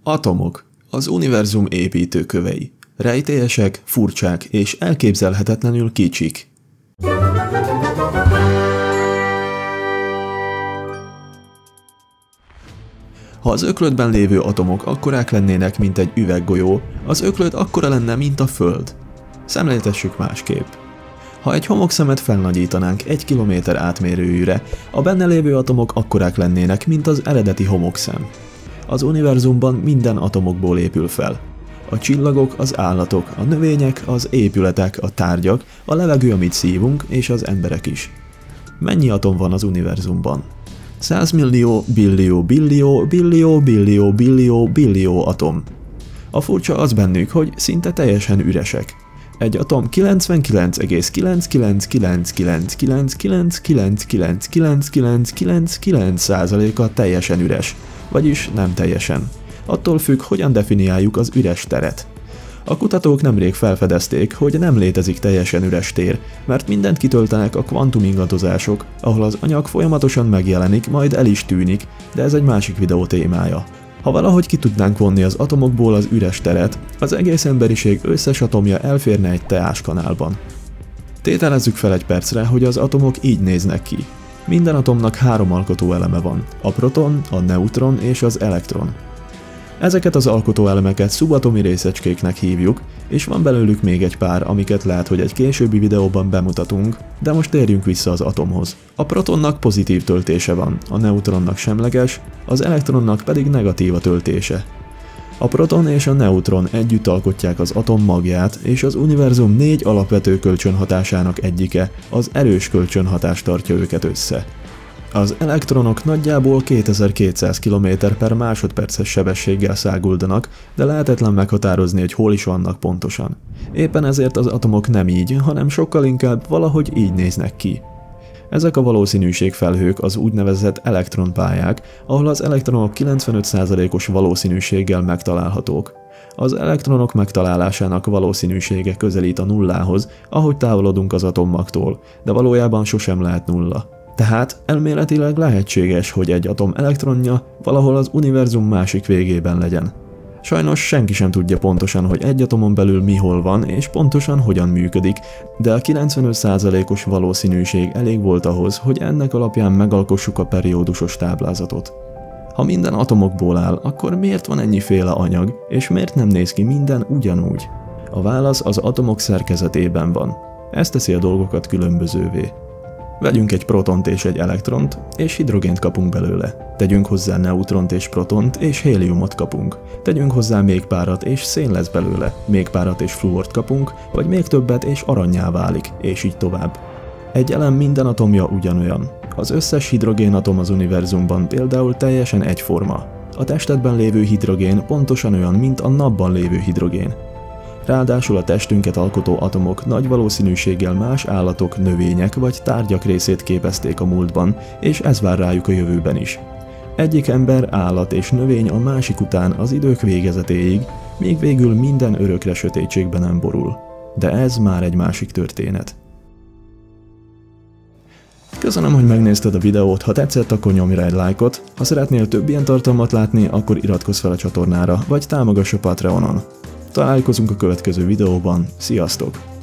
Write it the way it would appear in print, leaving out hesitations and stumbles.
Atomok, az univerzum építőkövei. Rejtélyesek, furcsák és elképzelhetetlenül kicsik. Ha az öklödben lévő atomok akkorák lennének, mint egy üveggolyó, az öklöd akkora lenne, mint a Föld. Szemléltessük másképp. Ha egy homokszemet felnagyítanánk 1 kilométer átmérőjűre, a benne lévő atomok akkorák lennének, mint az eredeti homokszem. Az univerzumban minden atomokból épül fel. A csillagok, az állatok, a növények, az épületek, a tárgyak, a levegő, amit szívunk, és az emberek is. Mennyi atom van az univerzumban? 100 millió, billió, billió, billió, billió, billió, billió atom. A furcsa az bennük, hogy szinte teljesen üresek. Egy atom 99,9999999999999%-a teljesen üres, vagyis nem teljesen. Attól függ, hogyan definiáljuk az üres teret. A kutatók nemrég felfedezték, hogy nem létezik teljesen üres tér, mert mindent kitöltenek a kvantumingadozások, ahol az anyag folyamatosan megjelenik, majd el is tűnik, de ez egy másik videó témája. Ha valahogy ki tudnánk vonni az atomokból az üres teret, az egész emberiség összes atomja elférne egy teáskanálban. Tételezzük fel egy percre, hogy az atomok így néznek ki. Minden atomnak 3 alkotóeleme van, a proton, a neutron és az elektron. Ezeket az alkotóelemeket szubatomi részecskéknek hívjuk, és van belőlük még egy pár, amiket lehet, hogy egy későbbi videóban bemutatunk, de most térjünk vissza az atomhoz. A protonnak pozitív töltése van, a neutronnak semleges, az elektronnak pedig negatív a töltése. A proton és a neutron együtt alkotják az atom magját, és az univerzum 4 alapvető kölcsönhatásának egyike, az erős kölcsönhatás tartja őket össze. Az elektronok nagyjából 2200 km/másodperces sebességgel száguldanak, de lehetetlen meghatározni, hogy hol is vannak pontosan. Éppen ezért az atomok nem így, hanem sokkal inkább valahogy így néznek ki. Ezek a valószínűségfelhők az úgynevezett elektronpályák, ahol az elektronok 95%-os valószínűséggel megtalálhatók. Az elektronok megtalálásának valószínűsége közelít a nullához, ahogy távolodunk az atommagtól, de valójában sosem lehet nulla. Tehát elméletileg lehetséges, hogy egy atom elektronja valahol az univerzum másik végében legyen. Sajnos senki sem tudja pontosan, hogy egy atomon belül mi hol van és pontosan hogyan működik, de a 95%-os valószínűség elég volt ahhoz, hogy ennek alapján megalkossuk a periódusos táblázatot. Ha minden atomokból áll, akkor miért van ennyiféle anyag, és miért nem néz ki minden ugyanúgy? A válasz az atomok szerkezetében van. Ez teszi a dolgokat különbözővé. Vegyünk egy protont és egy elektront, és hidrogént kapunk belőle. Tegyünk hozzá neutront és protont, és héliumot kapunk. Tegyünk hozzá még párat, és szén lesz belőle. Még párat és fluort kapunk, vagy még többet, és arannyá válik, és így tovább. Egy elem minden atomja ugyanolyan. Az összes hidrogénatom az univerzumban például teljesen egyforma. A testetben lévő hidrogén pontosan olyan, mint a napban lévő hidrogén. Ráadásul a testünket alkotó atomok nagy valószínűséggel más állatok, növények vagy tárgyak részét képezték a múltban, és ez vár rájuk a jövőben is. Egyik ember, állat és növény a másik után az idők végezetéig, míg végül minden örökre sötétségben nem borul. De ez már egy másik történet. Köszönöm, hogy megnézted a videót, ha tetszett, akkor nyomj rá egy lájkot, ha szeretnél több ilyen tartalmat látni, akkor iratkozz fel a csatornára, vagy támogass a Patreonon. Találkozunk a következő videóban, sziasztok!